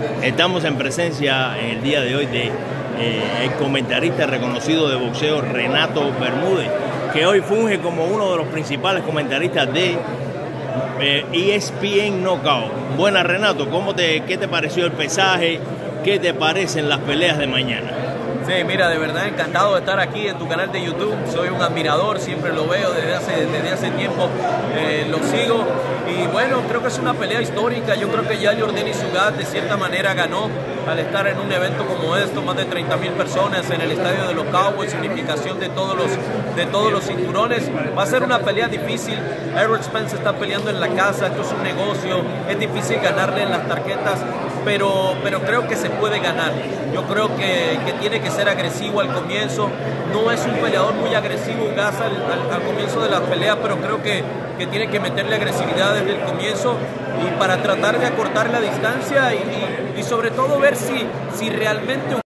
Estamos en presencia en el día de hoy de el comentarista reconocido de boxeo Renato Bermúdez, que hoy funge como uno de los principales comentaristas de ESPN Knockout. Buenas, Renato, ¿qué te pareció el pesaje? ¿Qué te parecen las peleas de mañana? Sí, mira, de verdad encantado de estar aquí en tu canal de YouTube. Soy un admirador, siempre lo veo desde hace tiempo, lo sigo. Y bueno, creo que es una pelea histórica. Yo creo que Yair Denis Ugas de cierta manera ganó al estar en un evento como esto, más de 30,000 personas en el estadio de los Cowboys, significación de todos los cinturones. Va a ser una pelea difícil. Errol Spence está peleando en la casa, esto es un negocio, es difícil ganarle en las tarjetas, pero creo que se puede ganar. Yo creo que tiene que ser agresivo al comienzo. No es un peleador muy agresivo Ugas al comienzo de la pelea, pero creo que tiene que meterle agresividad desde el comienzo y para tratar de acortar la distancia y sobre todo ver si realmente